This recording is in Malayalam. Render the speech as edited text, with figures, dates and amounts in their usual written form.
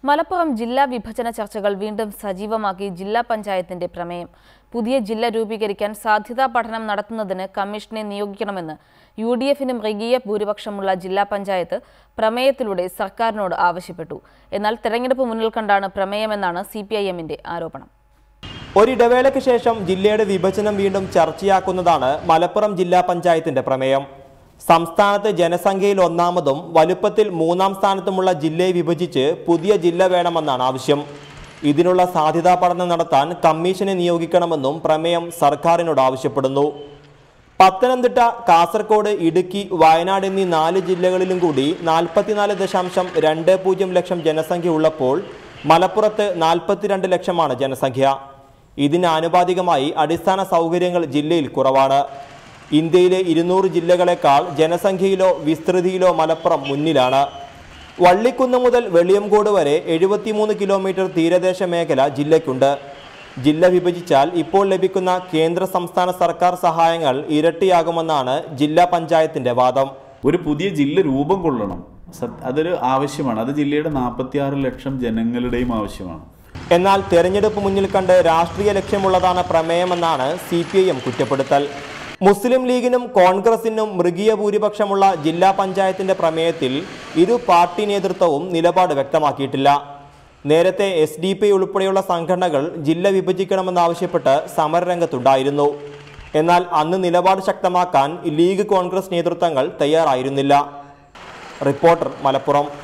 മലപ്പുറം ജില്ലാ വിഭജന ചർച്ചകൾ വീണ്ടും സജീവമാക്കി ജില്ലാ പഞ്ചായത്തിന്റെ പ്രമേയം. പുതിയ ജില്ല രൂപീകരിക്കാൻ സാധ്യതാ പഠനം നടത്തുന്നതിന് കമ്മീഷനെ നിയോഗിക്കണമെന്ന് യുഡിഎഫിന് മൃഗീയ ഭൂരിപക്ഷമുള്ള ജില്ലാ പഞ്ചായത്ത് പ്രമേയത്തിലൂടെ സർക്കാരിനോട് ആവശ്യപ്പെട്ടു. എന്നാൽ തെരഞ്ഞെടുപ്പ് മുന്നിൽ കണ്ടാണ് പ്രമേയമെന്നാണ് സിപിഐഎമ്മിന്റെ ആരോപണം. ഒരിടവേളയ്ക്ക് ശേഷം ജില്ലയുടെ വിഭജനം വീണ്ടും ചർച്ചയാക്കുന്നതാണ് മലപ്പുറം ജില്ലാ പഞ്ചായത്തിന്റെ പ്രമേയം. സംസ്ഥാനത്ത് ജനസംഖ്യയിൽ ഒന്നാമതും വലുപ്പത്തിൽ മൂന്നാം സ്ഥാനത്തുമുള്ള ജില്ലയെ വിഭജിച്ച് പുതിയ ജില്ല വേണമെന്നാണ് ആവശ്യം. ഇതിനുള്ള സാധ്യതാ പഠനം നടത്താൻ കമ്മീഷനെ നിയോഗിക്കണമെന്നും പ്രമേയം സർക്കാരിനോട് ആവശ്യപ്പെടുന്നു. പത്തനംതിട്ട, കാസർഗോഡ്, ഇടുക്കി, വയനാട് എന്നീ 4 ജില്ലകളിലും കൂടി 44.20 ലക്ഷം ജനസംഖ്യ ഉള്ളപ്പോൾ മലപ്പുറത്ത് 42 ലക്ഷമാണ് ജനസംഖ്യ. ഇതിന് ആനുപാതികമായി അടിസ്ഥാന സൗകര്യങ്ങൾ ജില്ലയിൽ കുറവാണ്. ഇന്ത്യയിലെ 200 ജില്ലകളെക്കാൾ ജനസംഖ്യയിലോ വിസ്തൃതിയിലോ മലപ്പുറം മുന്നിലാണ്. വള്ളിക്കുന്ന് മുതൽ വെളിയംകോട് വരെ 73 കിലോമീറ്റർ തീരദേശ മേഖല ജില്ലയ്ക്കുണ്ട്. ജില്ല വിഭജിച്ചാൽ ഇപ്പോൾ ലഭിക്കുന്ന കേന്ദ്ര സംസ്ഥാന സർക്കാർ സഹായങ്ങൾ ഇരട്ടിയാകുമെന്നാണ് ജില്ലാ പഞ്ചായത്തിന്റെ വാദം. ഒരു പുതിയ ജില്ല രൂപം കൊള്ളണം, അതൊരു ആവശ്യമാണ്. അത് ജില്ലയുടെ 46 ലക്ഷം ജനങ്ങളുടെയും ആവശ്യമാണ്. എന്നാൽ തെരഞ്ഞെടുപ്പ് മുന്നിൽ കണ്ട് രാഷ്ട്രീയ ലക്ഷ്യമുള്ളതാണ് പ്രമേയമെന്നാണ് സിപിഐഎം കുറ്റപ്പെടുത്തൽ. മുസ്ലിം ലീഗിനും കോൺഗ്രസിനും മൃഗീയ ഭൂരിപക്ഷമുള്ള ജില്ലാ പഞ്ചായത്തിന്റെ പ്രമേയത്തിൽ ഇരു പാർട്ടി നേതൃത്വവും നിലപാട് വ്യക്തമാക്കിയിട്ടില്ല. നേരത്തെ SDP ഉൾപ്പെടെയുള്ള സംഘടനകൾ ജില്ല വിഭജിക്കണമെന്നാവശ്യപ്പെട്ട് സമരരംഗത്തുണ്ടായിരുന്നു. എന്നാൽ അന്ന് നിലപാട് ശക്തമാക്കാൻ ലീഗ്, കോൺഗ്രസ് നേതൃത്വങ്ങൾ തയ്യാറായിരുന്നില്ല. റിപ്പോർട്ടർ, മലപ്പുറം.